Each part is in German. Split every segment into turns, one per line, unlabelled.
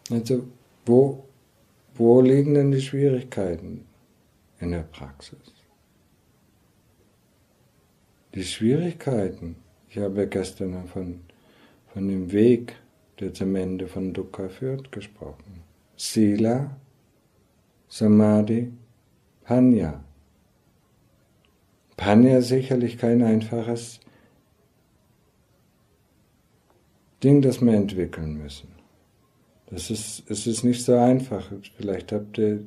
Also, wo liegen denn die Schwierigkeiten in der Praxis? Die Schwierigkeiten, ich habe ja gestern von dem Weg, der zum Ende von Dukkha führt, gesprochen. Sila, Samadhi, Panya. Panya ist sicherlich kein einfaches Ding, das wir entwickeln müssen. Es ist nicht so einfach. Vielleicht habt ihr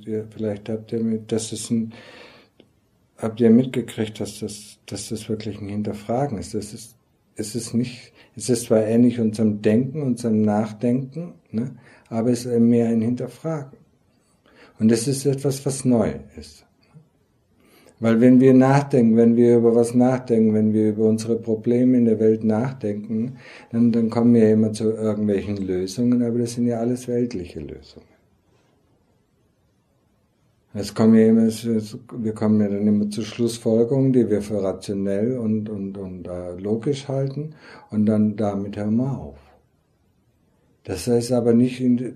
mitgekriegt, dass das wirklich ein Hinterfragen ist. Es ist zwar ähnlich unserem Denken, unserem Nachdenken, ne, aber es ist mehr ein Hinterfragen. Und es ist etwas, was neu ist. Weil wenn wir über was nachdenken, wenn wir über unsere Probleme in der Welt nachdenken, dann kommen wir immer zu irgendwelchen Lösungen, aber das sind ja alles weltliche Lösungen. Wir kommen ja dann immer zu Schlussfolgerungen, die wir für rationell und logisch halten, und dann damit hören wir auf. Das ist aber nicht,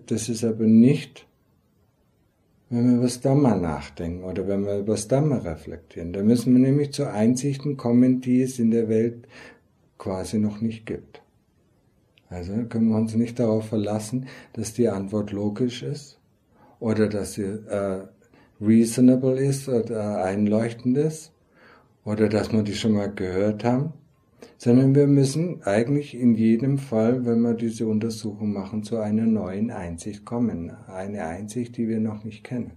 wenn wir über das Dhamma nachdenken oder wenn wir über das Dhamma reflektieren. Da müssen wir nämlich zu Einsichten kommen, die es in der Welt quasi noch nicht gibt. Also können wir uns nicht darauf verlassen, dass die Antwort logisch ist oder dass sie reasonable ist oder einleuchtend ist oder dass wir die schon mal gehört haben, sondern wir müssen eigentlich in jedem Fall, wenn wir diese Untersuchung machen, zu einer neuen Einsicht kommen. Eine Einsicht, die wir noch nicht kennen.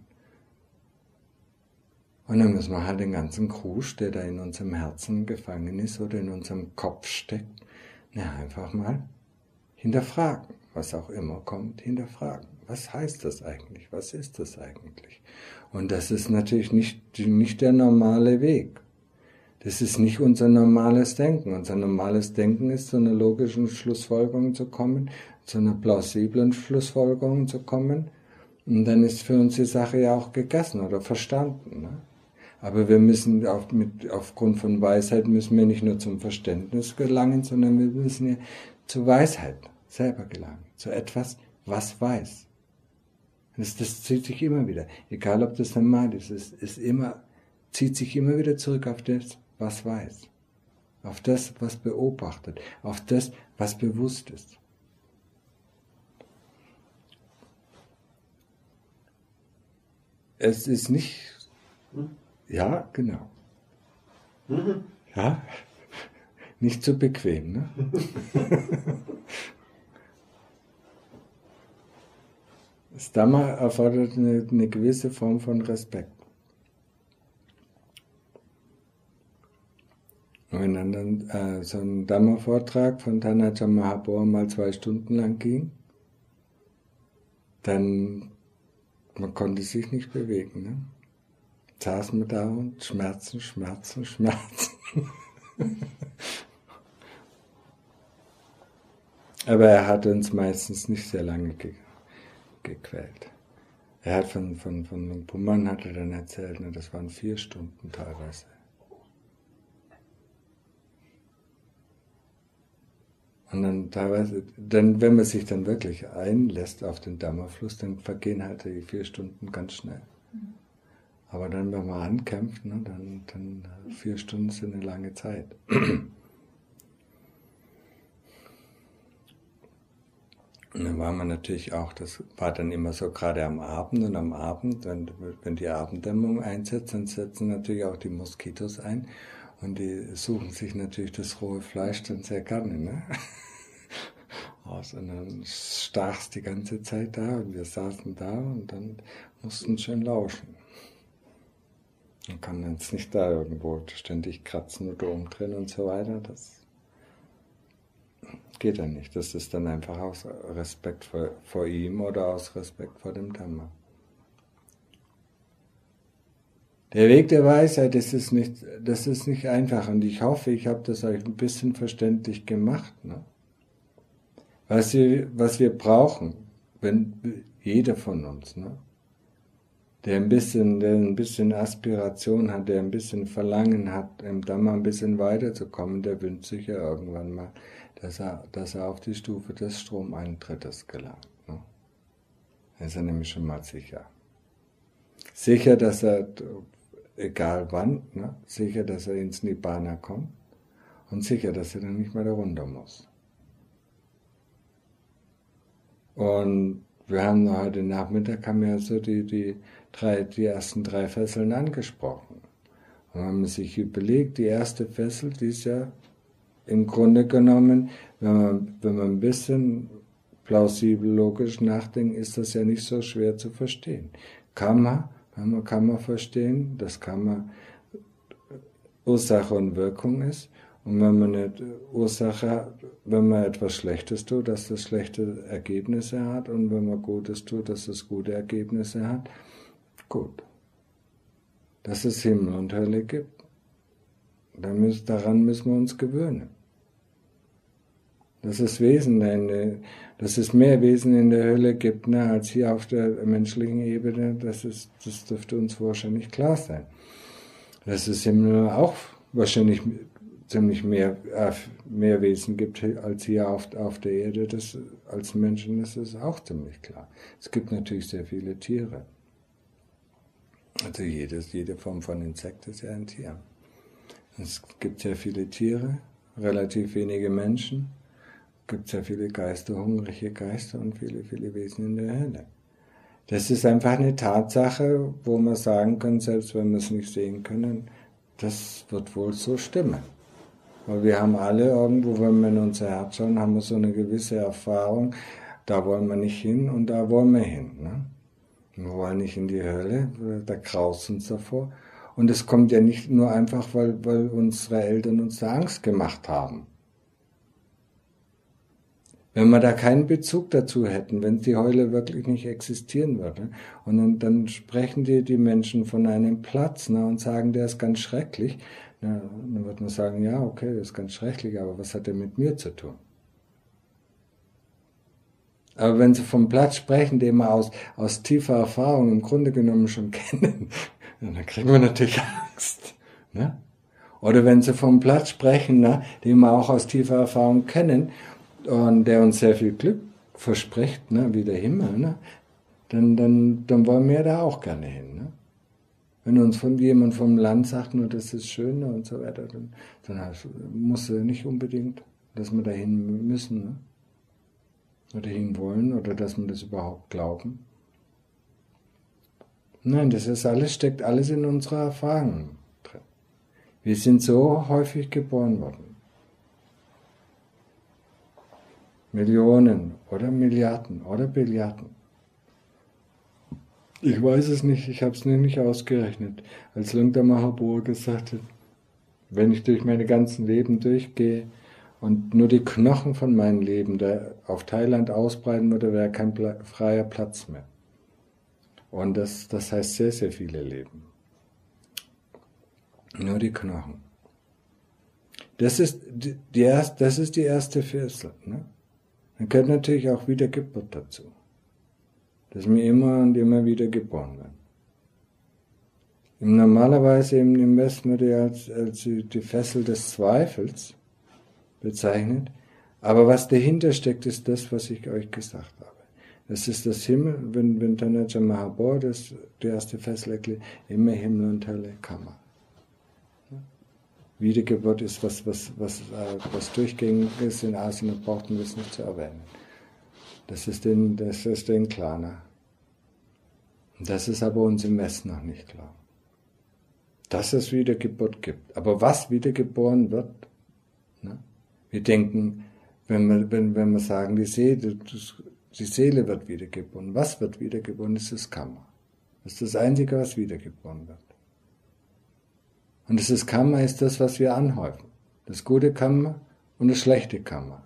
Und dann müssen wir halt den ganzen Krusch, der da in unserem Herzen gefangen ist oder in unserem Kopf steckt, einfach mal hinterfragen. Was auch immer kommt, hinterfragen. Was heißt das eigentlich? Was ist das eigentlich? Und das ist natürlich nicht der normale Weg. Das ist nicht unser normales Denken. Unser normales Denken ist, zu einer logischen Schlussfolgerung zu kommen, zu einer plausiblen Schlussfolgerung zu kommen. Und dann ist für uns die Sache ja auch gegessen oder verstanden. Ne? Aber wir müssen aufgrund von Weisheit müssen wir nicht nur zum Verständnis gelangen, sondern wir müssen ja zur Weisheit selber gelangen. Zu etwas, was weiß. Das zieht sich immer wieder. Egal ob das Samadhi ist, zieht sich immer wieder zurück auf das, was weiß. Auf das, was beobachtet. Auf das, was bewusst ist. Es ist nicht... Ja, genau. Ja, nicht so bequem, ne? Das Dhamma erfordert eine gewisse Form von Respekt. Und wenn dann so ein Dhamma-Vortrag von Tanaja Mahaprabhu mal 2 Stunden lang ging, dann man konnte sich nicht bewegen. Ne? Saßen wir da und Schmerzen. Aber er hat uns meistens nicht sehr lange gequält. Er hat von Puman hat er dann erzählt, ne, das waren 4 Stunden teilweise. Und dann teilweise, wenn man sich dann wirklich einlässt auf den Dhamma-Fluss, dann vergehen halt die 4 Stunden ganz schnell. Aber dann, wenn man ankämpft, ne, dann 4 Stunden sind eine lange Zeit. Und dann war man natürlich auch, das war dann immer so gerade am Abend, und am Abend, wenn die Abenddämmerung einsetzt, dann setzen natürlich auch die Moskitos ein und die suchen sich natürlich das rohe Fleisch dann sehr gerne, ne? aus. Und dann stach es die ganze Zeit da und wir saßen da und dann mussten schön lauschen. Man kann jetzt nicht da irgendwo ständig kratzen oder umdrehen und so weiter, das geht ja nicht. Das ist dann einfach aus Respekt vor ihm oder aus Respekt vor dem Dhamma. Der Weg der Weisheit, das ist nicht einfach, und ich hoffe, ich habe das euch ein bisschen verständlich gemacht. Ne? Was wir brauchen, wenn jeder von uns, ne? der ein bisschen Aspiration hat, der ein bisschen Verlangen hat, im Dhamma ein bisschen weiterzukommen, der wünscht sich ja irgendwann mal, dass er auf die Stufe des Stromeintrittes gelangt. Ne? Dann ist er nämlich schon mal sicher. Sicher, dass er, egal wann, ne, sicher, dass er ins Nibbana kommt und sicher, dass er dann nicht mehr da runter muss. Und wir haben heute Nachmittag so die ersten 3 Fesseln angesprochen. Und wenn man sich überlegt, die erste Fessel, die ist ja im Grunde genommen, wenn man ein bisschen plausibel logisch nachdenkt, ist das ja nicht so schwer zu verstehen. Karma, wenn wir Karma verstehen, dass Karma Ursache und Wirkung ist. Und wenn man eine Ursache hat, wenn man etwas Schlechtes tut, dass das schlechte Ergebnisse hat, und wenn man Gutes tut, dass das gute Ergebnisse hat, gut. Dass es Himmel und Hölle gibt. Daran müssen wir uns gewöhnen. Dass es mehr Wesen in der Hölle gibt, ne, als hier auf der menschlichen Ebene, das dürfte uns wahrscheinlich klar sein. Dass es Himmel auch wahrscheinlich ziemlich mehr Wesen gibt als hier auf der Erde, als Menschen, das ist auch ziemlich klar. Es gibt natürlich sehr viele Tiere. Also jede Form von Insekt ist ja ein Tier. Es gibt sehr viele Tiere, relativ wenige Menschen. Es gibt sehr viele Geister, hungrige Geister und viele, viele Wesen in der Hölle. Das ist einfach eine Tatsache, wo man sagen kann, selbst wenn wir es nicht sehen können, das wird wohl so stimmen. Weil wir haben alle irgendwo, wenn wir in unser Herz schauen, haben wir so eine gewisse Erfahrung, da wollen wir nicht hin und da wollen wir hin. Ne? Wir wollen nicht in die Hölle, da graust uns davor. Und es kommt ja nicht nur einfach, weil unsere Eltern uns da Angst gemacht haben. Wenn wir da keinen Bezug dazu hätten, wenn die Hölle wirklich nicht existieren würde, und dann sprechen die Menschen von einem Platz, ne, und sagen, der ist ganz schrecklich, na, dann wird man sagen, ja, okay, das ist ganz schrecklich, aber was hat der mit mir zu tun? Aber wenn sie vom Platz sprechen, den wir aus tiefer Erfahrung im Grunde genommen schon kennen, dann kriegen wir natürlich Angst. Ne? Oder wenn sie vom Platz sprechen, ne, den wir auch aus tiefer Erfahrung kennen und der uns sehr viel Glück verspricht, ne, wie der Himmel, ne, dann wollen wir da auch gerne hin. Ne? Wenn uns jemand vom Land sagt, nur das ist schön und so weiter, dann muss er nicht unbedingt, dass wir dahin müssen, ne? Oder hin wollen, oder dass wir das überhaupt glauben. Nein, steckt alles in unserer Erfahrung drin. Wir sind so häufig geboren worden. Millionen oder Milliarden oder Billiarden. Ich weiß es nicht, ich habe es nicht ausgerechnet. Als Lungta Mahabua gesagt hat, wenn ich durch meine ganzen Leben durchgehe und nur die Knochen von meinem Leben da auf Thailand ausbreiten würde, wäre kein freier Platz mehr. Und das heißt sehr, sehr viele Leben. Nur die Knochen. Das ist die erste Fessel. Ne? Dann gehört natürlich auch Wiedergeburt dazu. Dass wir immer und immer wieder geboren werden. Normalerweise im Westen wird ja als die Fessel des Zweifels bezeichnet. Aber was dahinter steckt, ist das, was ich euch gesagt habe. Das ist das Himmel, wenn Tanaja Mahabor die erste Fessel erklärt, immer Himmel und Hölle, Karma. Wiedergeburt ist was durchgängig ist in Asien, und brauchten wir es nicht zu erwähnen. Das ist den klar. Ne? Das ist aber uns im Westen noch nicht klar. Dass es Wiedergeburt gibt. Aber was wiedergeboren wird, ne? Wir denken, wenn wir sagen, die Seele wird wiedergeboren. Was wird wiedergeboren? Das ist das Karma. Das ist das Einzige, was wiedergeboren wird. Und das Karma ist das, was wir anhäufen. Das gute Karma und das schlechte Karma.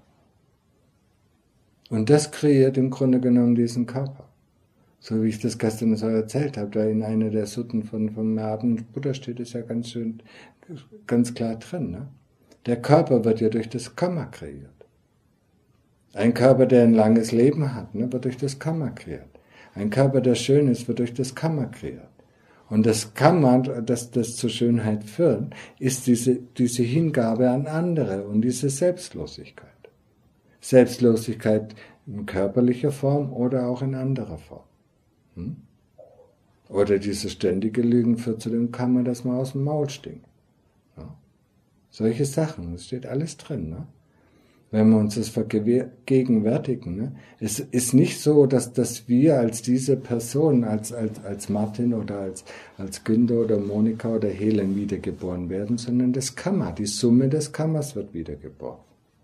Und das kreiert im Grunde genommen diesen Körper. So wie ich das gestern so erzählt habe, da in einer der Sutten von Mahatma Buddha steht es ja ganz klar drin. Ne? Der Körper wird ja durch das Karma kreiert. Ein Körper, der ein langes Leben hat, ne, wird durch das Karma kreiert. Ein Körper, der schön ist, wird durch das Karma kreiert. Und das Karma, das zur Schönheit führt, ist diese Hingabe an andere und diese Selbstlosigkeit. Selbstlosigkeit in körperlicher Form oder auch in anderer Form. Oder diese ständige Lügen führt zu dem Karma, dass man aus dem Maul stinkt. Ja? Solche Sachen, das steht alles drin. Ne? Wenn wir uns das vergegenwärtigen. Ne? Es ist nicht so, dass wir als diese Person, als Martin oder als Günther oder Monika oder Helen wiedergeboren werden, sondern das Karma, die Summe des Karmas wird wiedergeboren.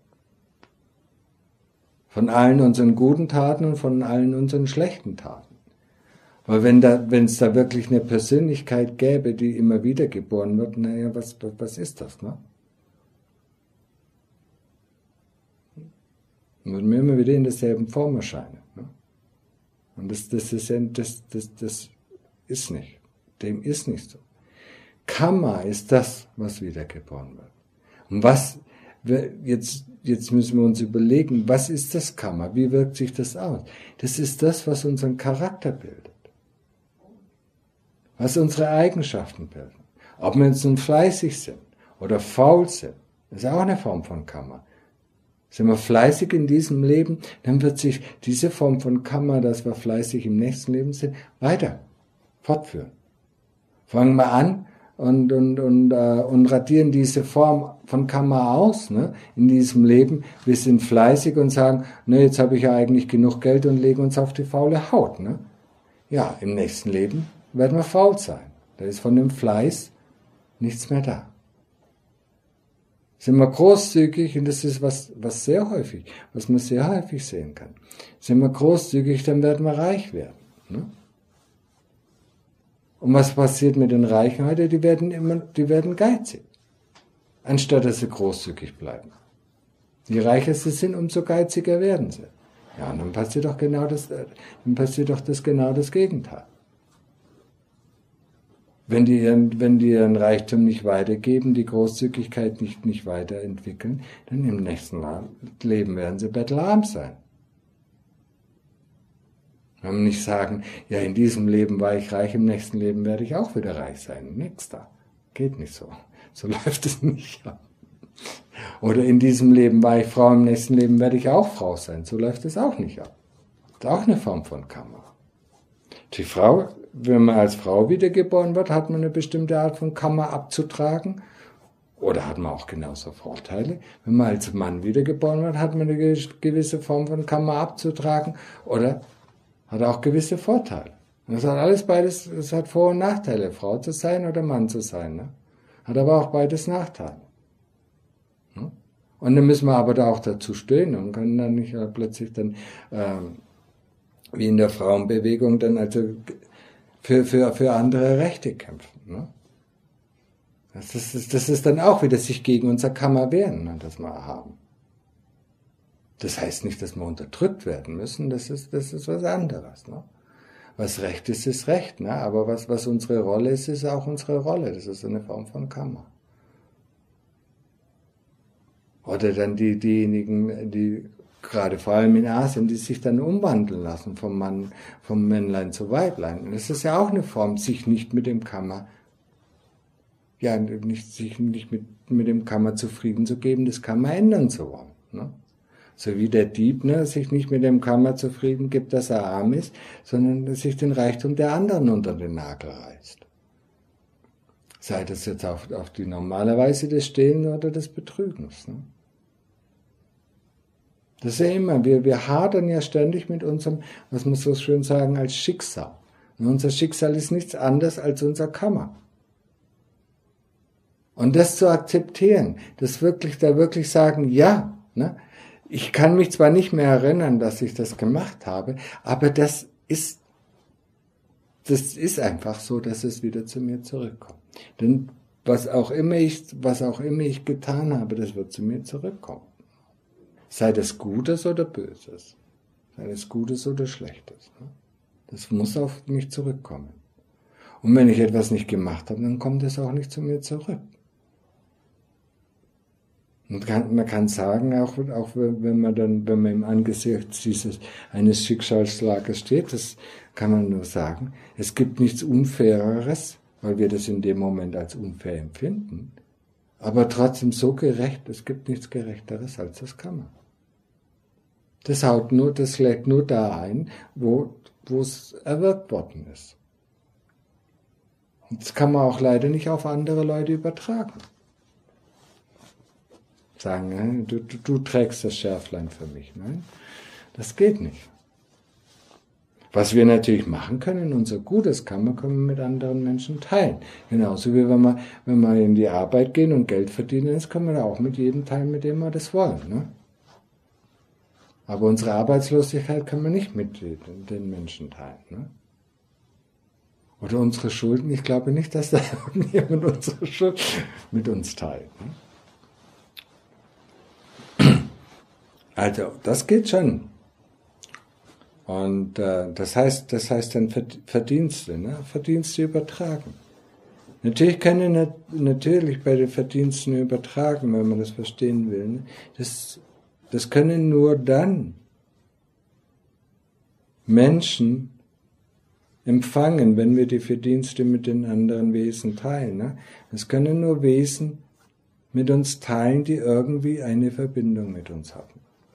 Von allen unseren guten Taten und von allen unseren schlechten Taten. Weil wenn es da wirklich eine Persönlichkeit gäbe, die immer wieder geboren wird, naja, was ist das, ne? Würden wir immer wieder in derselben Form erscheinen. Ne? Und das ist nicht. Dem ist nicht so. Karma ist das, was wiedergeboren wird. Und jetzt müssen wir uns überlegen, was ist das Karma? Wie wirkt sich das aus? Das ist das, was unseren Charakter bildet. Was unsere Eigenschaften bilden. Ob wir jetzt nun fleißig sind oder faul sind, ist auch eine Form von Karma. Sind wir fleißig in diesem Leben, dann wird sich diese Form von Karma, dass wir fleißig im nächsten Leben sind, weiter fortführen. Fangen wir an und radieren diese Form von Karma aus, ne, in diesem Leben. Wir sind fleißig und sagen, ne, jetzt habe ich ja eigentlich genug Geld und legen uns auf die faule Haut. Ne? Ja, im nächsten Leben werden wir faul sein. Da ist von dem Fleiß nichts mehr da. Sind wir großzügig, und das ist was man sehr häufig sehen kann. Sind wir großzügig, dann werden wir reich werden. Ne? Und was passiert mit den Reichen heute? Die werden geizig, anstatt dass sie großzügig bleiben. Je reicher sie sind, umso geiziger werden sie. Ja, und dann passiert doch genau das Gegenteil. Wenn die ihren Reichtum nicht weitergeben, die Großzügigkeit nicht weiterentwickeln, dann im nächsten Leben werden sie bettelarm sein. Wir haben nicht sagen, ja, in diesem Leben war ich reich, im nächsten Leben werde ich auch wieder reich sein. Nix da. Geht nicht so. So läuft es nicht ab. Oder in diesem Leben war ich Frau, im nächsten Leben werde ich auch Frau sein. So läuft es auch nicht ab. Das ist auch eine Form von Karma. Die Frau, wenn man als Frau wiedergeboren wird, hat man eine bestimmte Art von Karma abzutragen. Oder hat man auch genauso Vorteile. Wenn man als Mann wiedergeboren wird, hat man eine gewisse Form von Karma abzutragen. Oder hat auch gewisse Vorteile. Und das hat alles beides, es hat Vor- und Nachteile, Frau zu sein oder Mann zu sein. Ne? Hat aber auch beides Nachteile. Ne? Und dann müssen wir aber da auch dazu stehen und können dann nicht plötzlich dann wie in der Frauenbewegung dann also für andere Rechte kämpfen. Ne? Das ist dann auch wieder sich gegen unser Karma wehren, ne, das wir haben. Das heißt nicht, dass wir unterdrückt werden müssen, das ist was anderes. Ne? Was Recht ist, ist Recht, ne? Aber was unsere Rolle ist auch unsere Rolle. Das ist eine Form von Karma. Oder dann diejenigen, die gerade vor allem in Asien, die sich dann umwandeln lassen vom Männlein zu Weiblein. Das ist ja auch eine Form, sich nicht mit dem Karma, sich nicht mit dem Karma zufrieden zu geben, das Karma ändern zu wollen. Ne? So wie der Dieb, ne, sich nicht mit dem Karma zufrieden gibt, dass er arm ist, sondern sich den Reichtum der anderen unter den Nagel reißt. Sei das jetzt auf die normale Weise des Stehlens oder des Betrügens. Ne? Das ist ja immer, wir hadern ja ständig mit unserem, was man so schön sagen, als Schicksal. Und unser Schicksal ist nichts anderes als unser Karma. Und das zu akzeptieren, da wirklich sagen, ja, ne, ich kann mich zwar nicht mehr erinnern, dass ich das gemacht habe, aber das ist einfach so, dass es wieder zu mir zurückkommt. Denn was auch immer ich getan habe, das wird zu mir zurückkommen. Sei das Gutes oder Böses, sei das Gutes oder Schlechtes. Das muss auf mich zurückkommen. Und wenn ich etwas nicht gemacht habe, dann kommt es auch nicht zu mir zurück. Und man kann sagen, auch wenn man im Angesicht eines Schicksalsschlages steht, das kann man nur sagen, es gibt nichts Unfaireres, weil wir das in dem Moment als unfair empfinden, aber trotzdem so gerecht, es gibt nichts Gerechteres als das Karma. Das schlägt nur da ein, wo wo es erwirkt worden ist. Und das kann man auch leider nicht auf andere Leute übertragen. Sagen, du trägst das Schärflein für mich. Nein, das geht nicht. Was wir natürlich machen können, unser gutes Karma können wir mit anderen Menschen teilen. Genauso wie wenn wir in die Arbeit gehen und Geld verdienen, das können wir da auch mit jedem teilen, mit dem wir das wollen. Ne? Aber unsere Arbeitslosigkeit können wir nicht mit den Menschen teilen. Ne? Oder unsere Schulden, ich glaube nicht, dass da jemand unsere Schuld mit uns teilt. Ne? Also, das geht schon. Und das heißt dann Verdienste, ne? Verdienste übertragen. Natürlich können bei den Verdiensten übertragen, wenn man das verstehen will. Ne? Das können nur dann Menschen empfangen, wenn wir die Verdienste mit den anderen Wesen teilen. Ne? Das können nur Wesen mit uns teilen, die irgendwie eine Verbindung mit uns haben.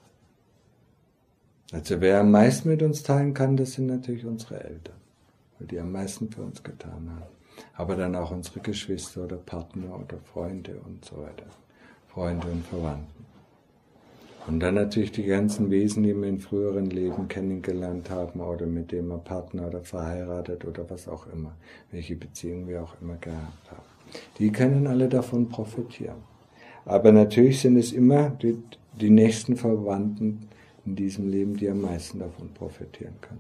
Also wer am meisten mit uns teilen kann, das sind natürlich unsere Eltern, weil die am meisten für uns getan haben. Aber dann auch unsere Geschwister oder Partner oder Freunde und so weiter. Freunde und Verwandten. Und dann natürlich die ganzen Wesen, die wir in früheren Leben kennengelernt haben oder mit denen wir Partner oder verheiratet oder was auch immer, welche Beziehung wir auch immer gehabt haben. Die können alle davon profitieren. Aber natürlich sind es immer die nächsten Verwandten in diesem Leben, die am meisten davon profitieren können.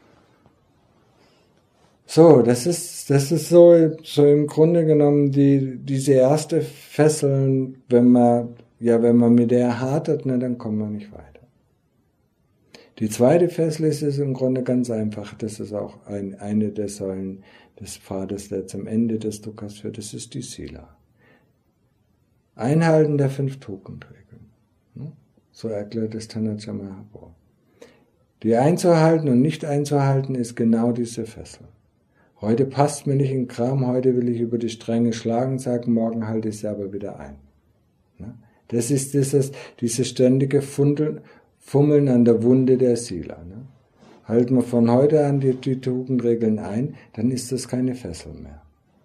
So, das ist so im Grunde genommen diese erste Fessel, wenn man mit der hadert, dann kommen wir nicht weiter. Die zweite Fessel ist es im Grunde ganz einfach, das ist auch eine der Säulen des Pfades, der zum Ende des Dukkhas führt, das ist die Sila. Einhalten der 5 Tugendregeln. So erklärt es Tanaja Mahaprabhu. Die einzuhalten und nicht einzuhalten ist genau diese Fessel. Heute passt mir nicht in Kram, heute will ich über die Stränge schlagen, sagen, morgen halte ich sie aber wieder ein. Das ist dieses ständige Fummeln an der Wunde der Sila. Halten wir von heute an die Tugendregeln ein, dann ist das keine Fessel mehr.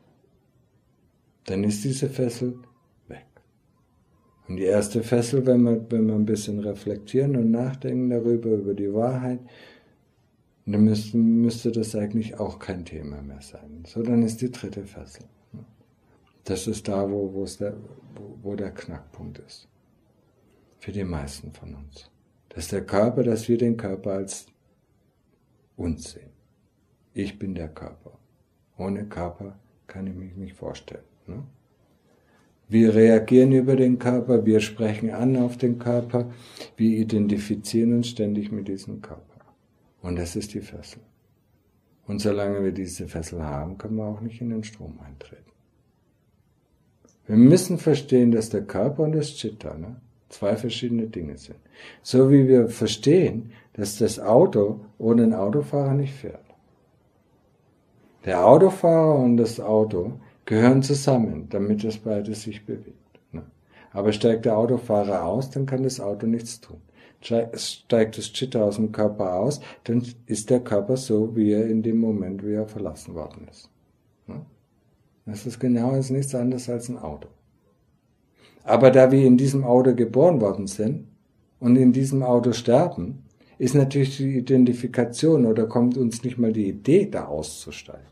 Dann ist diese Fessel weg. Und die erste Fessel, wenn wir ein bisschen reflektieren und nachdenken darüber, über die Wahrheit, dann müsste das eigentlich auch kein Thema mehr sein. So, dann ist die dritte Fessel. Das ist da, wo der Knackpunkt ist. Für die meisten von uns. Das ist der Körper, dass wir den Körper als uns sehen. Ich bin der Körper. Ohne Körper kann ich mich nicht vorstellen. Ne? Wir reagieren über den Körper, wir sprechen an auf den Körper, wir identifizieren uns ständig mit diesem Körper. Und das ist die Fessel. Und solange wir diese Fessel haben, können wir auch nicht in den Strom eintreten. Wir müssen verstehen, dass der Körper und das Chitta 2 verschiedene Dinge sind. So wie wir verstehen, dass das Auto ohne einen Autofahrer nicht fährt. Der Autofahrer und das Auto gehören zusammen, damit das beides sich bewegt. Aber steigt der Autofahrer aus, dann kann das Auto nichts tun. Steigt das Chitta aus dem Körper aus, dann ist der Körper so, wie er in dem Moment, wie er verlassen worden ist. Das ist nichts anderes als ein Auto. Aber da wir in diesem Auto geboren worden sind und in diesem Auto sterben, ist natürlich die Identifikation oder kommt uns nicht mal die Idee, da auszusteigen.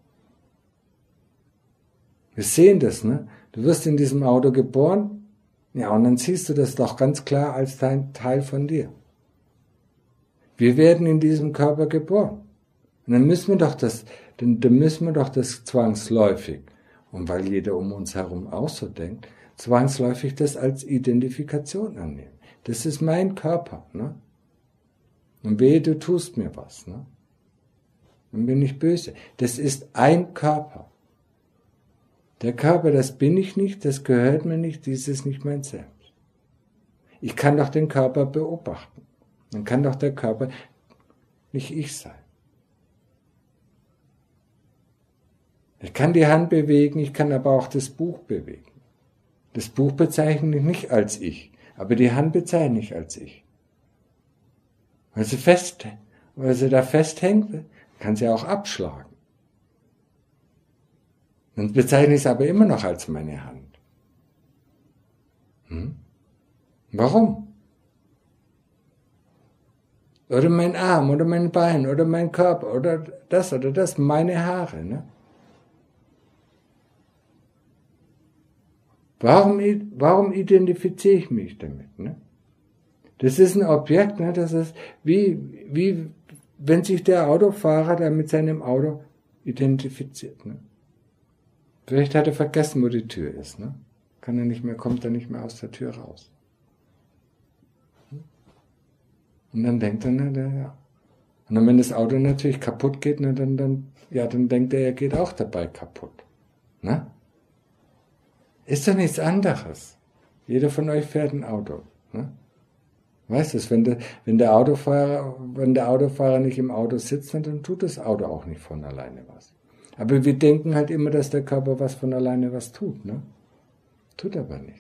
Wir sehen das, Du wirst in diesem Auto geboren, ja, und dann siehst du das doch ganz klar als Teil von dir. Wir werden in diesem Körper geboren. Und dann müssen wir doch das zwangsläufig, und weil jeder um uns herum auch so denkt, zwangsläufig das als Identifikation annehmen. Das ist mein Körper, Und wehe, du tust mir was, Dann bin ich böse. Das ist ein Körper. Der Körper, das bin ich nicht, das gehört mir nicht, dies ist nicht mein Selbst. Ich kann doch den Körper beobachten. Dann kann doch der Körper nicht ich sein. Ich kann die Hand bewegen, ich kann aber auch das Buch bewegen. Das Buch bezeichne ich nicht als ich, aber die Hand bezeichne ich als ich. Weil sie da festhängt, kann sie auch abschlagen. Dann bezeichne ich es aber immer noch als meine Hand. Warum? Oder mein Arm, oder mein Bein, oder mein Körper, oder das, meine Haare. Ne? Warum identifiziere ich mich damit? Ne? Das ist ein Objekt, ne? Das ist wie wenn sich der Autofahrer da mit seinem Auto identifiziert. Ne? Vielleicht hat er vergessen, wo die Tür ist. Ne? Kommt er nicht mehr aus der Tür raus. Und dann denkt er, ja. Und dann, wenn das Auto natürlich kaputt geht, dann denkt er geht auch dabei kaputt. Ne? Ist doch nichts anderes. Jeder von euch fährt ein Auto. Ne? Weißt du, wenn der Autofahrer nicht im Auto sitzt, dann tut das Auto auch nicht von alleine was. Aber wir denken halt immer, dass der Körper von alleine was tut. Ne? Tut aber nichts.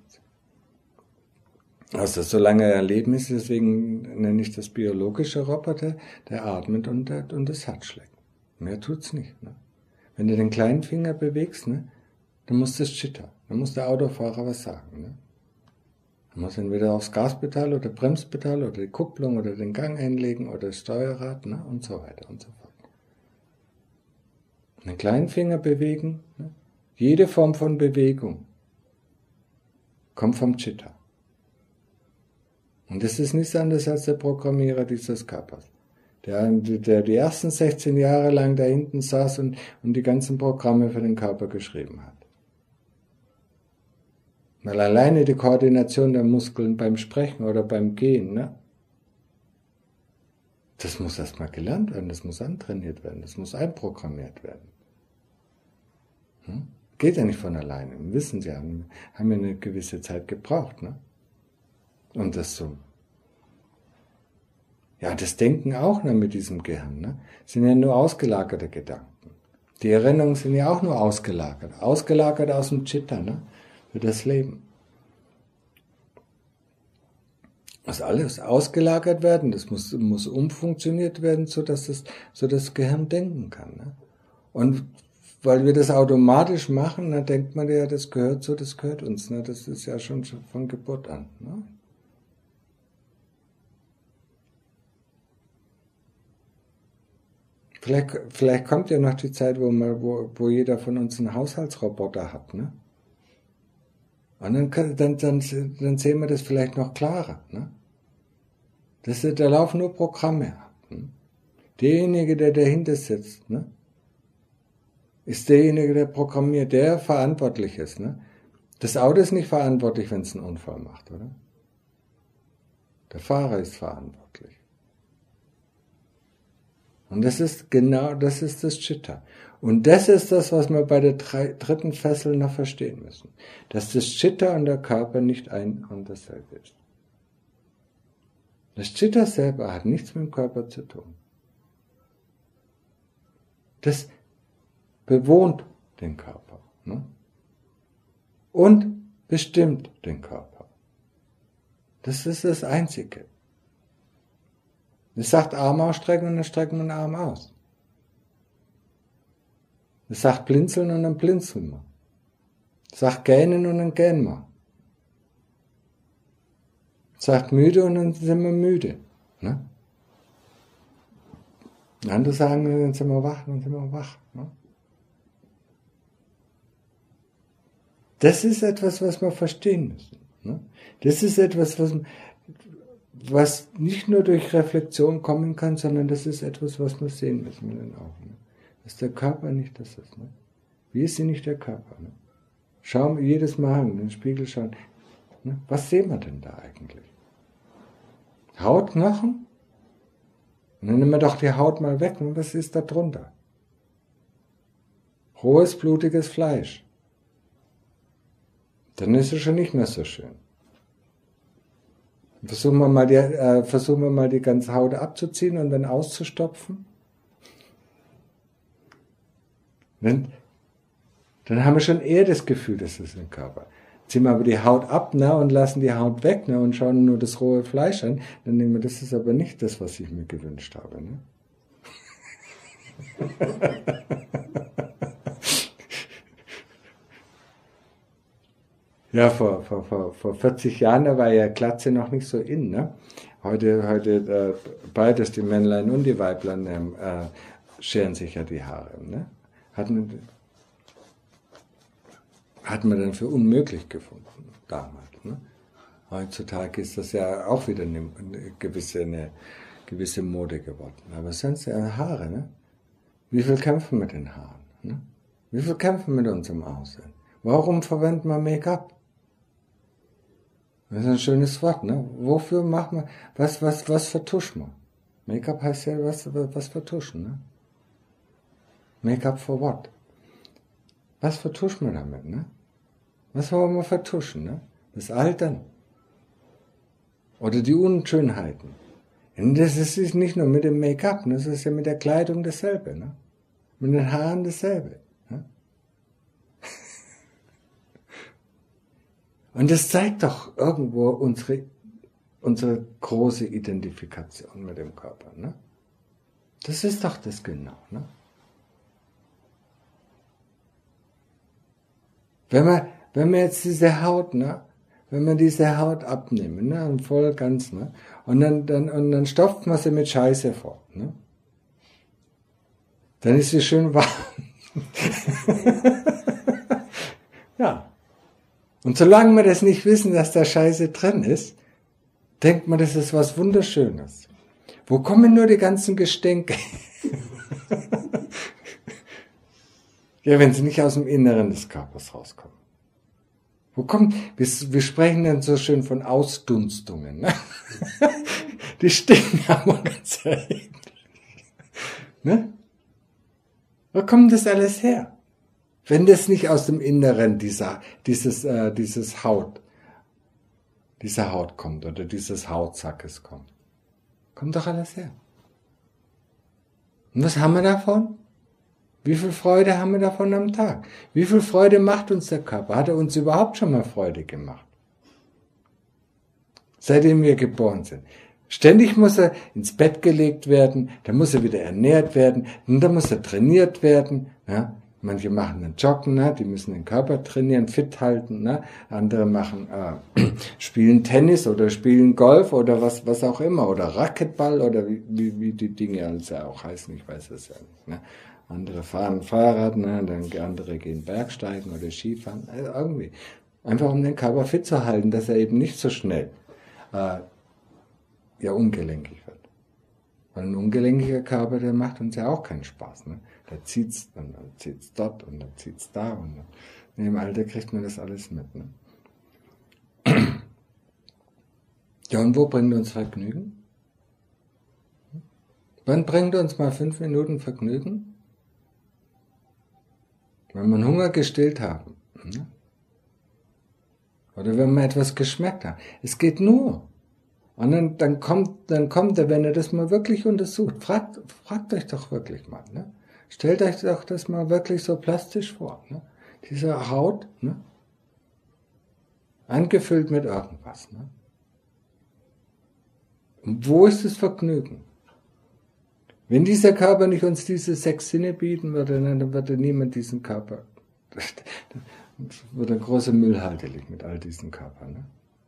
Also solange er Leben ist, deswegen nenne ich das biologische Roboter, der atmet und das Herz schlägt. Mehr tut's nicht. Ne? Wenn du den kleinen Finger bewegst, ne, dann muss das Chitter, dann muss der Autofahrer was sagen. Ne? Er muss entweder aufs Gaspedal oder Bremspedal oder die Kupplung oder den Gang einlegen oder das Steuerrad, ne, und so weiter und so fort. Den kleinen Finger bewegen, ne? Jede Form von Bewegung kommt vom Chitta. Und das ist nichts anderes als der Programmierer dieses Körpers, der die ersten 16 Jahre lang da hinten saß und die ganzen Programme für den Körper geschrieben hat. Weil alleine die Koordination der Muskeln beim Sprechen oder beim Gehen, ne? Das muss erstmal gelernt werden, das muss antrainiert werden, das muss einprogrammiert werden. Geht ja nicht von alleine, wissen Sie, haben wir eine gewisse Zeit gebraucht, ne? Und das so. Ja, das Denken auch nur mit diesem Gehirn, ne? Sind ja nur ausgelagerte Gedanken. Die Erinnerungen sind ja auch nur ausgelagert aus dem Chitta, ne? Für das Leben. Muss alles ausgelagert werden, das muss umfunktioniert werden, so dass das Gehirn denken kann, ne? Und weil wir das automatisch machen, dann denkt man ja, das gehört uns, ne? Das ist ja schon von Geburt an, ne? Vielleicht kommt ja noch die Zeit, wo jeder von uns einen Haushaltsroboter hat, ne? Und dann sehen wir das vielleicht noch klarer, ne? Da laufen nur Programme ab. Ne? Derjenige, der dahinter sitzt, ne? Ist derjenige, der programmiert, der verantwortlich ist, ne? Das Auto ist nicht verantwortlich, wenn es einen Unfall macht, oder? Der Fahrer ist verantwortlich. Und das ist das Chitta. Und das ist das, was wir bei der dritten Fessel noch verstehen müssen. Dass das Chitta und der Körper nicht ein und dasselbe ist. Das Chitta selber hat nichts mit dem Körper zu tun. Das bewohnt den Körper, ne? Und bestimmt den Körper. Das ist das Einzige. Es sagt Arm ausstrecken und dann strecken wir den Arm aus. Es sagt blinzeln und dann blinzeln wir. Es sagt gähnen und dann gähnen wir. Es sagt müde und dann sind wir müde. Ne? Andere sagen, dann sind wir wach, dann sind wir wach. Ne? Das ist etwas, was wir verstehen müssen. Ne? Das ist etwas, was nicht nur durch Reflexion kommen kann, sondern das ist etwas, was wir sehen müssen mit den Augen. Ne? Dass der Körper nicht das ist. Ne? Wir sind nicht der Körper. Ne? Schauen wir jedes Mal in den Spiegel schauen. Ne? Was sehen wir denn da eigentlich? Haut, Knochen? Und dann nehmen wir doch die Haut mal weg. Und was ist da drunter? Rohes, blutiges Fleisch. Dann ist es schon nicht mehr so schön. Versuchen wir mal die ganze Haut abzuziehen und dann auszustopfen. Dann haben wir schon eher das Gefühl, das ist ein Körper. Ziehen wir aber die Haut ab, ne, und lassen die Haut weg, ne, und schauen nur das rohe Fleisch an, dann denken wir, das ist aber nicht das, was ich mir gewünscht habe. Ne? Ja, vor 40 Jahren, da war ja Glatze noch nicht so in, ne? Heute beides, die Männlein und die Weiblein, scheren sich ja die Haare, ne? Hat man dann für unmöglich gefunden, damals, ne? Heutzutage ist das ja auch wieder eine gewisse Mode geworden. Aber sonst ja Haare, ne? Wie viel kämpfen mit den Haaren, ne? Wie viel kämpfen mit unserem Aussehen? Warum verwendet man Make-up? Das ist ein schönes Wort, ne? Wofür macht man, was vertuscht man? Make-up heißt ja was vertuschen, ne? Make-up for what? Was vertuscht man damit, ne? Was wollen wir vertuschen, ne? Das Altern. Oder die Unschönheiten. Und das ist nicht nur mit dem Make-up, das ist ja mit der Kleidung dasselbe, ne? Mit den Haaren dasselbe. Ne? Und das zeigt doch irgendwo unsere große Identifikation mit dem Körper, ne? Das ist doch das genau, ne? Wenn wir jetzt diese Haut, ne? Wenn wir diese Haut abnehmen, ne? Und voll ganz, ne? Und dann stopft man sie mit Scheiße vor, ne? Dann ist sie schön warm. Ja. Und solange wir das nicht wissen, dass da Scheiße drin ist, denkt man, das ist was Wunderschönes. Wo kommen nur die ganzen Gestänke? Ja, wenn sie nicht aus dem Inneren des Körpers rauskommen. Wir sprechen dann so schön von Ausdunstungen, ne? Die stinken aber ganz erheblich. Ne? Wo kommt das alles her? Wenn das nicht aus dem Inneren dieser Haut kommt oder dieses Hautsackes kommt. Kommt doch alles her. Und was haben wir davon? Wie viel Freude haben wir davon am Tag? Wie viel Freude macht uns der Körper? Hat er uns überhaupt schon mal Freude gemacht? Seitdem wir geboren sind. Ständig muss er ins Bett gelegt werden, dann muss er wieder ernährt werden, und dann muss er trainiert werden. Ja? Manche machen dann Joggen, ne? Die müssen den Körper trainieren, fit halten. Ne? Andere spielen Tennis oder spielen Golf oder was auch immer. Oder Racquetball oder wie die Dinge also auch heißen, ich weiß es ja nicht. Ne? Andere fahren Fahrrad, ne? Dann andere gehen Bergsteigen oder Skifahren. Also irgendwie. Einfach um den Körper fit zu halten, dass er eben nicht so schnell ungelenkig wird. Weil ein ungelenkiger Körper, der macht uns ja auch keinen Spaß. Ne? Da zieht's und dann zieht's dort und dann zieht's da und dann, im Alter kriegt man das alles mit. Ne? Ja, und wo bringt uns Vergnügen? Wann bringt uns mal 5 Minuten Vergnügen? Wenn wir Hunger gestillt haben. Ne? Oder wenn wir etwas geschmeckt haben. Es geht nur. Und dann kommt er, wenn er das mal wirklich untersucht, fragt euch doch wirklich mal, ne? Stellt euch doch das mal wirklich so plastisch vor, ne? Diese Haut, ne? Angefüllt mit irgendwas, ne? Und wo ist das Vergnügen? Wenn dieser Körper nicht uns diese 6 Sinne bieten würde, dann würde niemand diesen Körper, würde ein großer Müllhalde liegen mit all diesen Körpern, ne?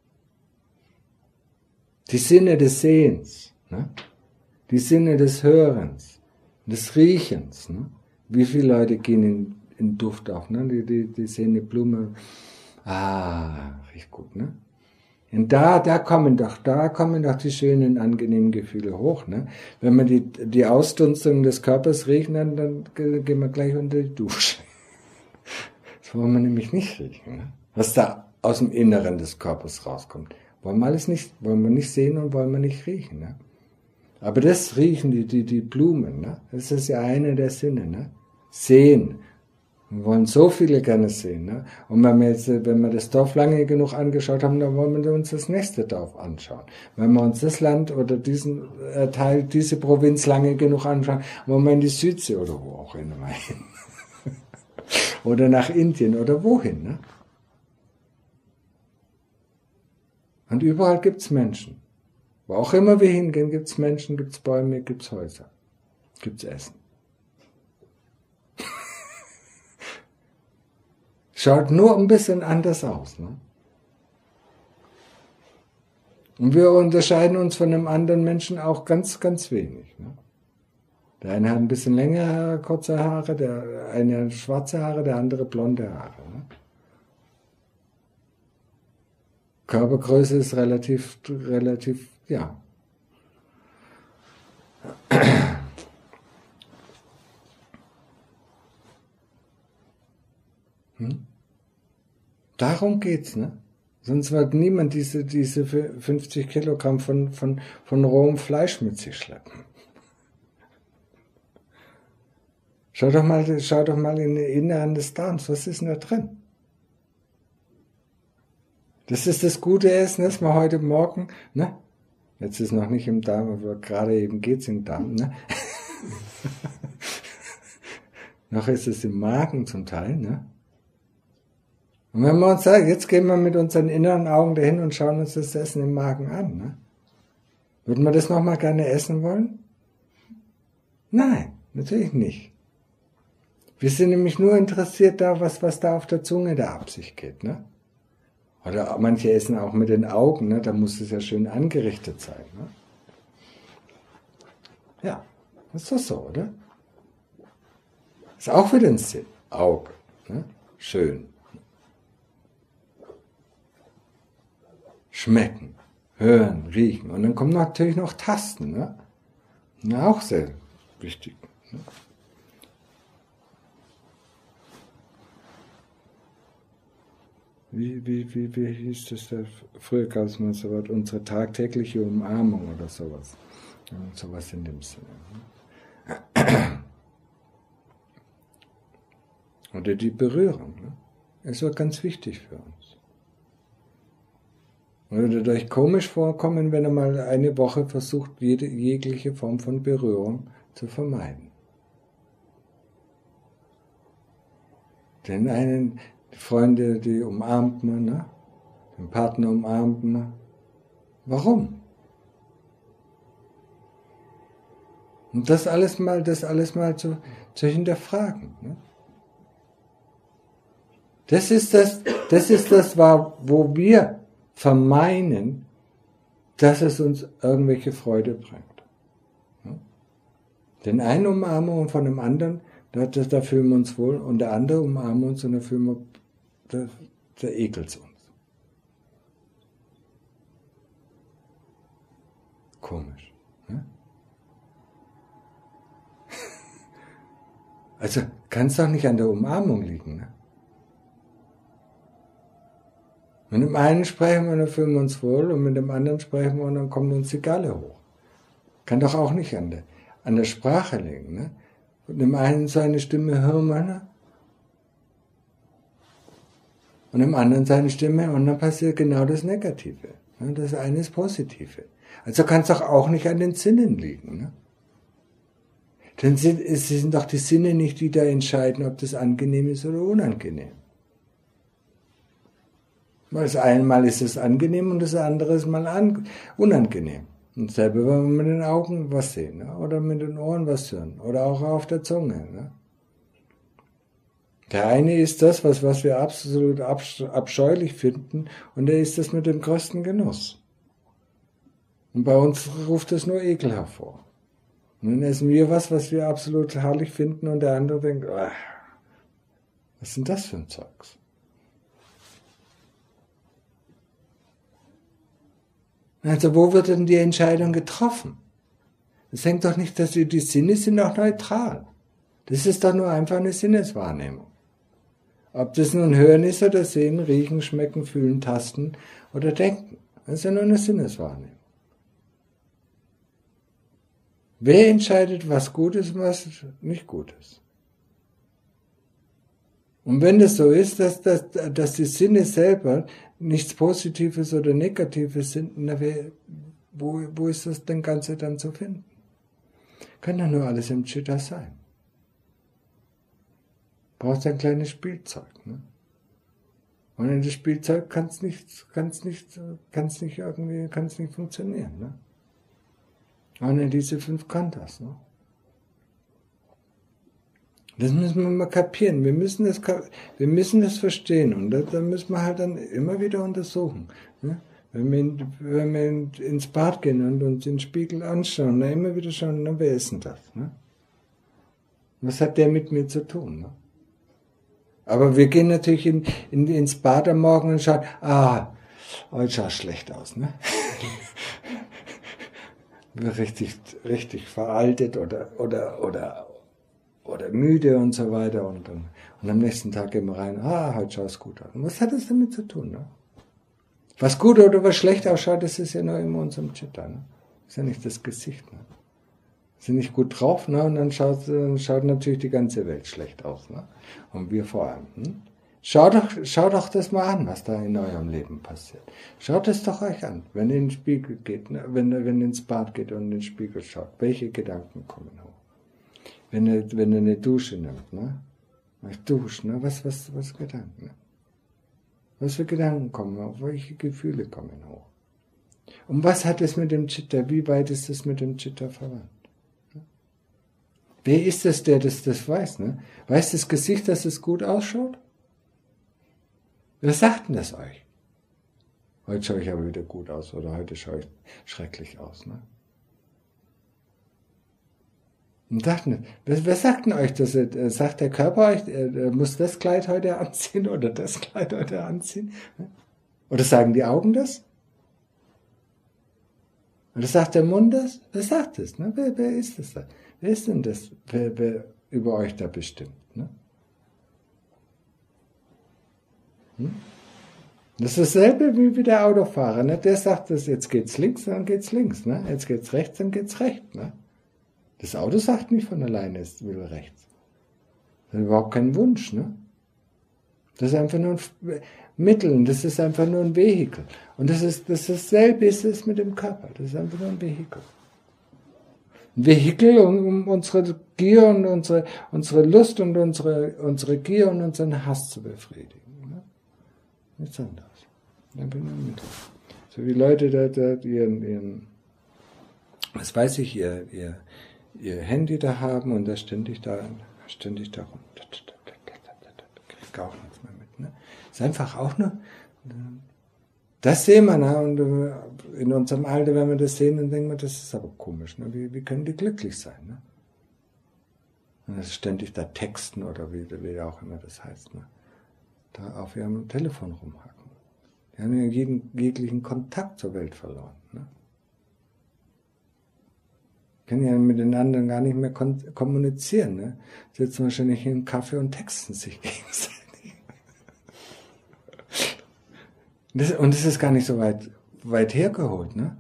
Die Sinne des Sehens, ne? Die Sinne des Hörens, des Riechens. Ne? Wie viele Leute gehen in Duft auf? Ne? Die sehen eine Blume, riecht gut. Ne? Und da kommen doch die schönen, angenehmen Gefühle hoch. Ne? Wenn wir die Ausdunstung des Körpers riechen, dann gehen wir gleich unter die Dusche. Das wollen wir nämlich nicht riechen. Ne? Was da aus dem Inneren des Körpers rauskommt. Wollen wir nicht sehen und wollen wir nicht riechen. Ne? Aber das Riechen, die Blumen, ne? Das ist ja eine der Sinne. Ne? Sehen. Wir wollen so viele gerne sehen. Ne? Und wenn wir das Dorf lange genug angeschaut haben, dann wollen wir uns das nächste Dorf anschauen. Wenn wir uns das Land oder diesen Teil, diese Provinz lange genug anschauen, wollen wir in die Südsee oder wo auch immer hin. Oder nach Indien oder wohin. Ne? Und überall gibt's Menschen. Wo auch immer wir hingehen, gibt's Menschen, gibt's Bäume, gibt's Häuser, gibt's Essen. Schaut nur ein bisschen anders aus. Ne? Und wir unterscheiden uns von einem anderen Menschen auch ganz, ganz wenig. Ne? Der eine hat ein bisschen längere, kurze Haare, der eine hat schwarze Haare, der andere blonde Haare. Ne? Körpergröße ist relativ, ja. Darum geht's, ne? Sonst wird niemand diese 50 Kilogramm von rohem Fleisch mit sich schleppen. Schau doch mal in den Inneren des Darms, was ist denn da drin? Das ist das gute Essen, das wir heute Morgen, ne? Jetzt ist noch nicht im Darm, aber gerade eben geht's im Darm, ne? Noch ist es im Magen zum Teil, ne? Und wenn wir uns sagen, jetzt gehen wir mit unseren inneren Augen dahin und schauen uns das Essen im Magen an, ne? Würden wir das nochmal gerne essen wollen? Nein, natürlich nicht. Wir sind nämlich nur interessiert da, was da auf der Zunge der Absicht geht, ne? Oder manche essen auch mit den Augen, ne? Da muss es ja schön angerichtet sein, ne? Ja, ist doch so, oder? Ist auch wieder ein Sinn. Auge, ne? Schön. Schmecken, hören, riechen. Und dann kommen natürlich noch Tasten, ne? Ja, auch sehr wichtig. Ne? Wie hieß das da? Früher gab es mal so was, unsere tagtägliche Umarmung oder sowas. Sowas in dem Sinne. Ne? Oder die Berührung. Ne? Das ist ganz wichtig für uns. Würde euch komisch vorkommen, wenn ihr mal eine Woche versucht, jegliche Form von Berührung zu vermeiden. Denn die Freunde, die umarmt man, ne? Den Partner umarmt man. Warum? Und das alles mal zu hinterfragen. Ne? Das ist das, wo wir vermeinen, dass es uns irgendwelche Freude bringt. Ne? Denn eine Umarmung von dem anderen, da fühlen wir uns wohl, und der andere umarmt uns und da fühlen wir, da ekelt es uns. Komisch. Ne? Also kann es doch nicht an der Umarmung liegen. Ne? Mit dem einen sprechen wir, dann fühlen wir uns wohl, und mit dem anderen sprechen wir, und dann kommt uns die Galle hoch. Kann doch auch nicht an der Sprache liegen. Ne? Und dem einen seine Stimme hören wir, ne? Und dem anderen seine Stimme, und dann passiert genau das Negative. Ne? Das eine ist Positive. Also kann es doch auch nicht an den Sinnen liegen. Ne? Denn es sind doch die Sinne nicht, die da entscheiden, ob das angenehm ist oder unangenehm. Weil das einmal ist es angenehm und das andere ist mal unangenehm. Und selber, wenn wir mit den Augen was sehen, ne? Oder mit den Ohren was hören, oder auch auf der Zunge. Ne? Der eine ist das, was wir absolut abscheulich finden, und der ist das mit dem größten Genuss. Und bei uns ruft es nur Ekel hervor. Und dann essen wir was wir absolut herrlich finden, und der andere denkt, was ist denn das für ein Zeugs? Also wo wird denn die Entscheidung getroffen? Das hängt doch nicht, dass die Sinne sind doch neutral. Das ist doch nur einfach eine Sinneswahrnehmung. Ob das nun Hören ist oder Sehen, Riechen, Schmecken, Fühlen, Tasten oder Denken. Das ist ja nur eine Sinneswahrnehmung. Wer entscheidet, was gut ist und was nicht gut ist? Und wenn das so ist, dass die Sinne selber nichts Positives oder Negatives sind, wo ist das denn Ganze dann zu finden? Kann ja nur alles im Chitta sein. Brauchst ein kleines Spielzeug. Ne? Und in das Spielzeug kann es nicht funktionieren. Ne? Und in diese 5 kann das. Ne? Das müssen wir mal kapieren. Wir müssen das verstehen. Und da müssen wir halt dann immer wieder untersuchen. Ne? Wenn wir ins Bad gehen und uns den Spiegel anschauen, immer wieder schauen, na, wer ist denn das? Ne? Was hat der mit mir zu tun? Ne? Aber wir gehen natürlich ins Bad am Morgen und schauen, heute schaut schlecht aus. Ne? richtig veraltet oder müde und so weiter. Und am nächsten Tag gehen wir rein, heute schaut es gut aus. Und was hat das damit zu tun? Ne? Was gut oder was schlecht ausschaut, das ist ja nur in unserem Chitta. Ne? Das ist ja nicht das Gesicht. Ne? Sind nicht gut drauf, ne? Und dann schaut natürlich die ganze Welt schlecht aus. Ne? Und wir vor allem. Hm? Schaut doch das mal an, was da in eurem Leben passiert. Schaut es doch euch an, wenn ihr in den Spiegel geht, ne? wenn ihr ins Bad geht und in den Spiegel schaut. Welche Gedanken kommen hoch? Wenn ihr eine Dusche nimmt, ne? Euch duscht, ne? Was Gedanken? Ne? Was für Gedanken kommen hoch? Welche Gefühle kommen hoch? Und was hat es mit dem Chitta? Wie weit ist es mit dem Chitta verwandt? Wer ist es, der das weiß? Ne? Weiß das Gesicht, dass es gut ausschaut? Wer sagt denn das euch? Heute schaue ich aber wieder gut aus oder heute schaue ich schrecklich aus. Ne? Und wer sagt denn euch das? Sagt der Körper euch, er muss das Kleid heute anziehen oder das Kleid heute anziehen? Oder sagen die Augen das? Oder sagt der Mund das? Wer sagt das? Ne? Wer ist das da? Wer ist denn das? Wer über euch da bestimmt? Ne? Das ist dasselbe wie der Autofahrer. Ne? Der sagt, jetzt geht's links, dann geht's links. Ne? Jetzt geht's rechts, dann geht's rechts. Ne? Das Auto sagt nicht von alleine, es will rechts. Das ist überhaupt kein Wunsch. Ne? Das ist einfach nur ein Mittel, das ist einfach nur ein Vehikel. Und das ist dasselbe ist es mit dem Körper. Das ist einfach nur ein Vehikel. Ein Vehikel, um unsere Gier und unsere Lust und unsere Gier und unseren Hass zu befriedigen. Ne? Nichts anderes. So wie Leute da ihren was weiß ich, ihr Handy da haben und da ständig da rum. Kriegt auch nichts mehr mit. Ne? Ist einfach auch nur, das sehen wir, ne? Und in unserem Alter, wenn wir das sehen, dann denken wir, das ist aber komisch. Ne? Wie können die glücklich sein? Ne? Und das ist ständig da texten oder wie auch immer das heißt. Ne? Da auf ihrem Telefon rumhacken. Die haben ja jeglichen Kontakt zur Welt verloren. Ne? Können ja mit den anderen gar nicht mehr kommunizieren. Ne? Sitzen wahrscheinlich im Kaffee und texten sich gegenseitig. Und das ist gar nicht so weit hergeholt, ne?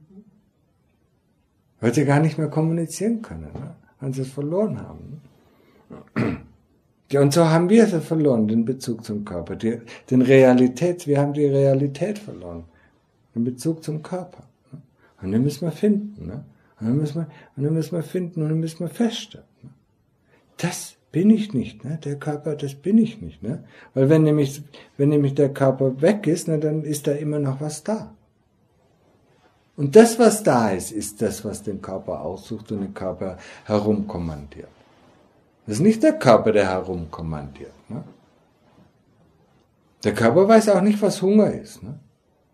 Weil sie gar nicht mehr kommunizieren können, ne? Weil sie es verloren haben. Ne? Ja, und so haben wir es verloren, den Bezug zum Körper. Wir haben die Realität verloren. Den Bezug zum Körper. Ne? Und den müssen wir finden, ne? Und dann müssen wir finden und dann müssen wir feststellen. Ne? Das bin ich nicht, ne? Der Körper, das bin ich nicht, ne? Weil wenn nämlich der Körper weg ist, ne, dann ist da immer noch was da. Und das, was da ist das, was den Körper aussucht und den Körper herumkommandiert. Das ist nicht der Körper, der herumkommandiert, ne? Der Körper weiß auch nicht, was Hunger ist, ne?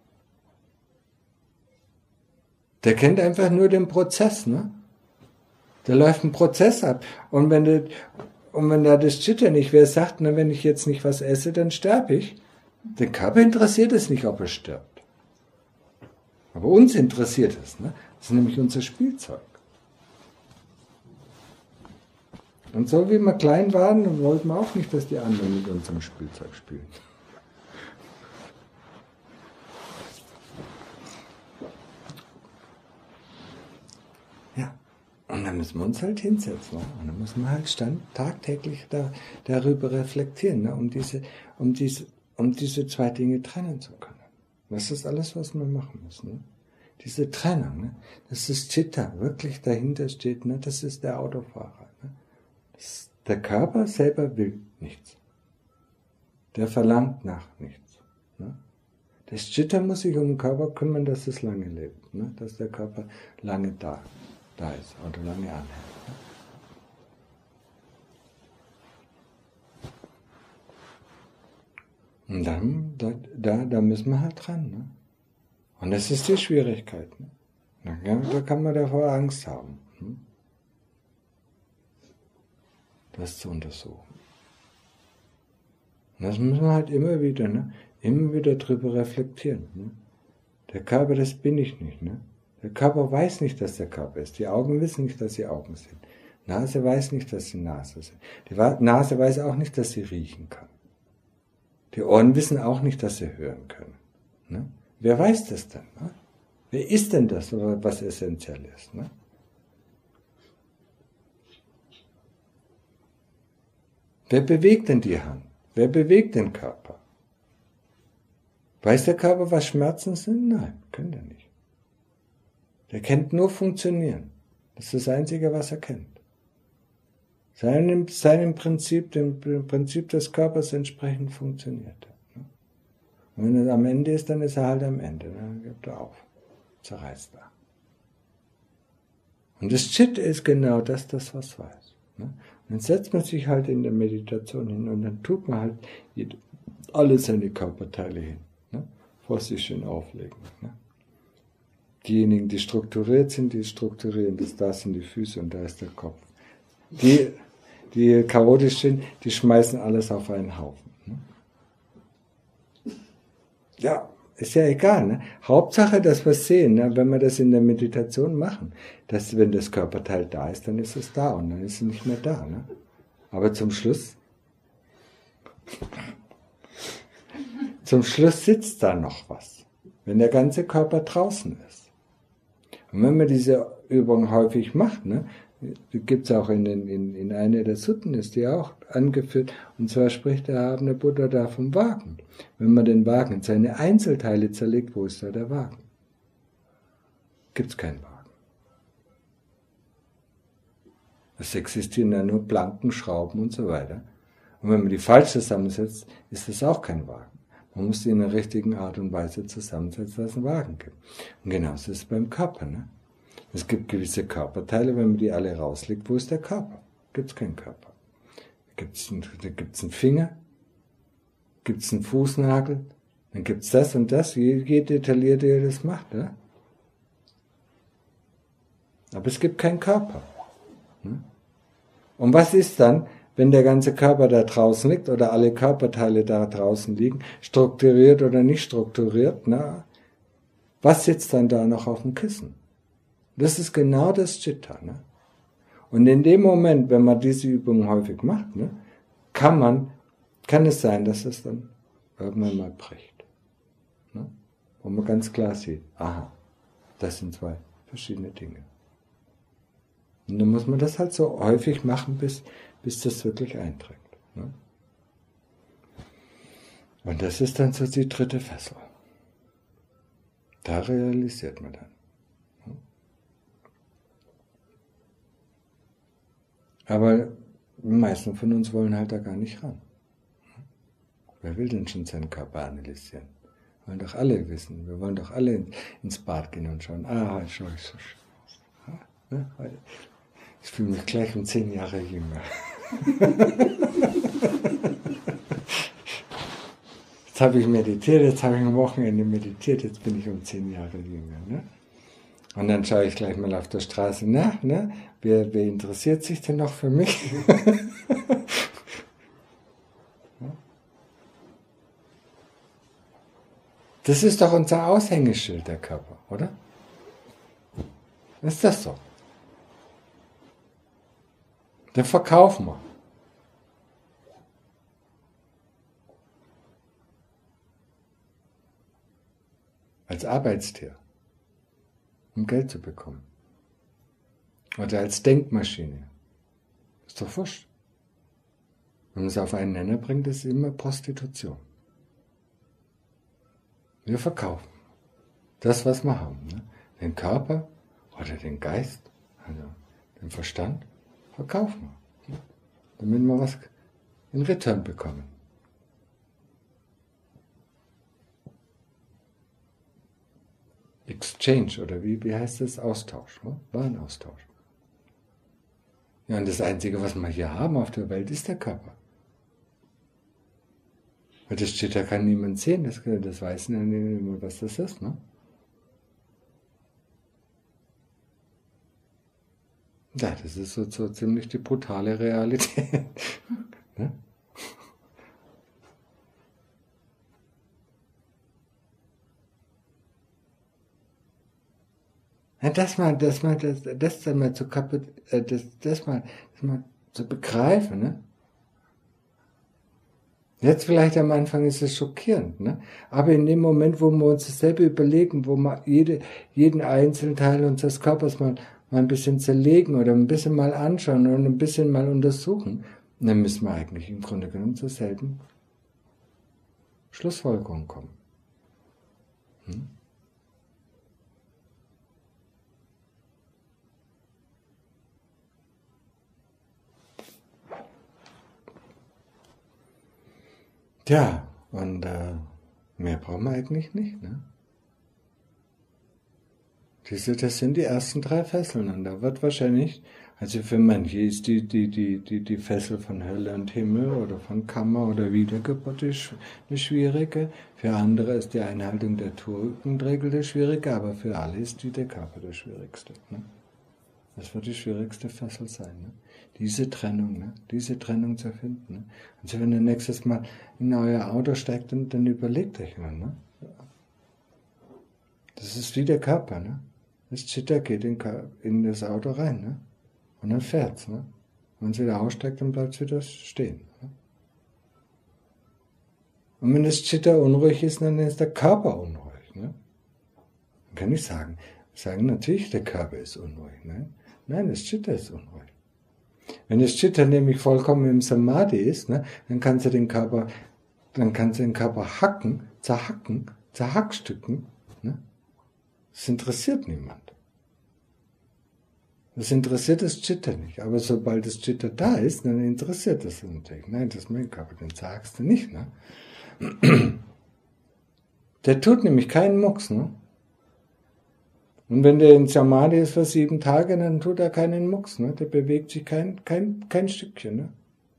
Der kennt einfach nur den Prozess, ne? Da läuft ein Prozess ab. Und wenn da das Chitta nicht, wer sagt, ne, wenn ich jetzt nicht was esse, dann sterbe ich. Den Körper interessiert es nicht, ob er stirbt. Aber uns interessiert es, ne? Das ist nämlich unser Spielzeug. Und so wie wir klein waren, dann wollten wir auch nicht, dass die anderen mit unserem Spielzeug spielen. Und dann müssen wir uns halt hinsetzen. Ne? Und dann müssen wir halt tagtäglich darüber reflektieren, ne? um diese zwei Dinge trennen zu können. Das ist alles, was wir machen müssen. Ne? Diese Trennung, ne? Dass das Chitta wirklich dahinter steht, ne? Das ist der Autofahrer. Ne? Der Körper selber will nichts. Der verlangt nach nichts. Ne? Das Chitta muss sich um den Körper kümmern, dass es lange lebt. Ne? Dass der Körper lange da ist oder lange anhält. Und dann, da müssen wir halt dran. Ne? Und das ist die Schwierigkeit. Ne? Da kann man davor Angst haben, das zu untersuchen. Und das müssen wir halt immer wieder drüber reflektieren. Ne? Der Körper, das bin ich nicht. Ne? Der Körper weiß nicht, dass der Körper ist. Die Augen wissen nicht, dass sie Augen sind. Nase weiß nicht, dass sie Nase sind. Die Nase weiß auch nicht, dass sie riechen kann. Die Ohren wissen auch nicht, dass sie hören können. Ne? Wer weiß das denn? Ne? Wer ist denn das, was essentiell ist? Ne? Wer bewegt denn die Hand? Wer bewegt den Körper? Weiß der Körper, was Schmerzen sind? Nein, kann der nicht. Der kennt nur Funktionieren. Das ist das Einzige, was er kennt. Seinem Prinzip, dem Prinzip des Körpers entsprechend funktioniert er. Und wenn er am Ende ist, dann ist er halt am Ende. Dann gibt er auf. Zerreißt er. Und das Chit ist genau das was weiß. Und dann setzt man sich halt in der Meditation hin und dann tut man halt alle seine Körperteile hin. Vor sich schön auflegen. Diejenigen, die strukturiert sind, die strukturieren das. Da sind die Füße und da ist der Kopf. Die chaotisch sind, die schmeißen alles auf einen Haufen. Ja, ist ja egal. Ne? Hauptsache, dass wir sehen, ne? Wenn wir das in der Meditation machen, dass wenn das Körperteil da ist, dann ist es da und dann ist es nicht mehr da. Ne? Aber zum Schluss sitzt da noch was, wenn der ganze Körper draußen ist. Und wenn man diese Übung häufig macht, ne, gibt es auch in einer der Sutten, ist die auch angeführt, und zwar spricht der erhabene Buddha da vom Wagen. Wenn man den Wagen in seine Einzelteile zerlegt, wo ist da der Wagen? Gibt es keinen Wagen. Es existieren ja nur Planken, Schrauben und so weiter. Und wenn man die falsch zusammensetzt, ist das auch kein Wagen. Man muss die in der richtigen Art und Weise zusammensetzen, dass es einen Wagen gibt. Und genauso ist es beim Körper. Ne? Es gibt gewisse Körperteile, wenn man die alle rauslegt, wo ist der Körper? Gibt es keinen Körper. Da gibt's einen Finger, gibt es einen Fußnagel, dann gibt es das und das, je detaillierter ihr das macht. Ne? Aber es gibt keinen Körper. Ne? Und was ist dann, wenn der ganze Körper da draußen liegt oder alle Körperteile da draußen liegen, strukturiert oder nicht strukturiert, na, was sitzt dann da noch auf dem Kissen? Das ist genau das Chitta. Ne? Und in dem Moment, wenn man diese Übung häufig macht, ne, kann es sein, dass es dann irgendwann mal bricht. Ne? Wo man ganz klar sieht, aha, das sind zwei verschiedene Dinge. Und dann muss man das halt so häufig machen, bis das wirklich einträgt. Ne? Und das ist dann so die dritte Fessel. Da realisiert man dann. Ne? Aber die meisten von uns wollen halt da gar nicht ran. Wer will denn schon seinen Körper analysieren? Wir wollen doch alle wissen. Wir wollen doch alle ins Bad gehen und schauen, heute schaue ich so schön aus. Ne? Ich fühle mich gleich um 10 Jahre jünger. Jetzt habe ich meditiert, jetzt habe ich am Wochenende meditiert, jetzt bin ich um 10 Jahre jünger. Ne? Und dann schaue ich gleich mal auf der Straße nach, ne? Wer interessiert sich denn noch für mich? Das ist doch unser Aushängeschild, der Körper, oder? Ist das so? Den verkaufen wir. Als Arbeitstier, um Geld zu bekommen. Oder als Denkmaschine. Ist doch wurscht. Wenn man es auf einen Nenner bringt, ist es immer Prostitution. Wir verkaufen das, was wir haben. Ne? Den Körper oder den Geist, also den Verstand, verkaufen wir. Ne? Damit wir was in Return bekommen. Exchange, oder wie heißt das? Austausch, ne? Warenaustausch. Ja, und das Einzige, was wir hier haben auf der Welt, ist der Körper. Weil das Chitta kann niemand sehen, das weiß niemand, was das ist, ne? Ja, das ist so ziemlich die brutale Realität. Ne? Ja, das mal zu das mal zu begreifen, ne? Jetzt vielleicht am Anfang ist es schockierend, ne? Aber in dem Moment, wo wir uns das selber überlegen, wo wir jeden einzelnen Teil unseres Körpers mal ein bisschen zerlegen oder ein bisschen mal anschauen und ein bisschen mal untersuchen, dann müssen wir eigentlich im Grunde genommen zur selben Schlussfolgerung kommen. Hm? Tja, und mehr brauchen wir eigentlich nicht, ne? Das sind die ersten 3 Fesseln und da wird wahrscheinlich, also für manche ist die Fessel von Hölle und Himmel oder von Karma oder Wiedergeburt eine schwierige, für andere ist die Einhaltung der Tugendregel der schwierige, aber für alle ist der Körper der schwierigste. Ne? Das wird die schwierigste Fessel sein, ne? Diese Trennung zu finden. Ne? Also wenn ihr nächstes Mal in euer Auto steigt, dann überlegt euch mal, ne? Das ist wie der Körper, ne? Das Chitta geht in das Auto rein, ne? Und dann fährt's, ne? Wenn es wieder aussteigt, dann bleibt es wieder stehen. Ne? Und wenn das Chitta unruhig ist, dann ist der Körper unruhig, ne? Man kann nicht sagen natürlich, der Körper ist unruhig, ne? Nein, das Chitta ist unruhig. Wenn das Chitta nämlich vollkommen im Samadhi ist, ne, dann kannst du den Körper zerhackstücken, ne? Das interessiert niemand. Das interessiert das Chitta nicht. Aber sobald das Chitta da ist, dann interessiert das natürlich. Nein, das ist mein Körper, den sagst du nicht, ne? Der tut nämlich keinen Mucks, ne? Und wenn der in Samadhi ist für 7 Tage, dann tut er keinen Mucks, ne? Der bewegt sich kein Stückchen, ne?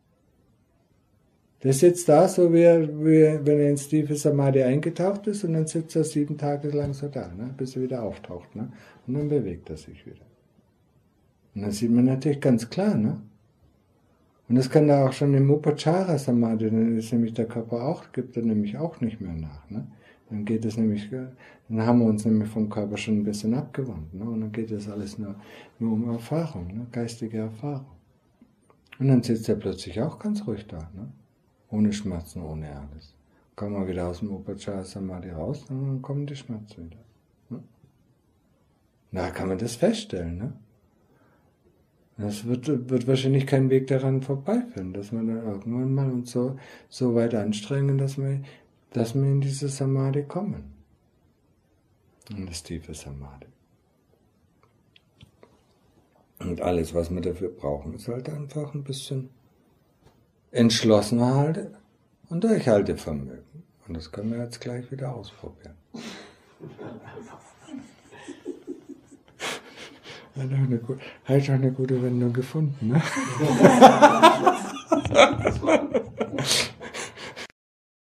Der sitzt da, so wie wenn er ins tiefe Samadhi eingetaucht ist, und dann sitzt er 7 Tage lang so da, ne? Bis er wieder auftaucht, ne? Und dann bewegt er sich wieder. Und das sieht man natürlich ganz klar, ne? Und das kann da auch schon im Upachara Samadhi, dann ist nämlich der Körper gibt er nämlich auch nicht mehr nach, ne? Dann geht es nämlich, dann haben wir uns nämlich vom Körper schon ein bisschen abgewandt, ne? Und dann geht es alles nur um Erfahrung, ne? Geistige Erfahrung. Und dann sitzt er plötzlich auch ganz ruhig da, ne? Ohne Schmerzen, ohne alles. Kommen wir wieder aus dem Upachara Samadhi raus, und dann kommen die Schmerzen wieder. Ne? Da kann man das feststellen, ne? Das wird wahrscheinlich kein Weg daran vorbeiführen, dass wir dann irgendwann mal uns so weit anstrengen, dass wir in diese Samadhi kommen. In das tiefe Samadhi. Und alles, was wir dafür brauchen, ist halt einfach ein bisschen Entschlossenheit und Durchhaltevermögen. Und das können wir jetzt gleich wieder ausprobieren. Hat auch eine gute Wendung gefunden, ne?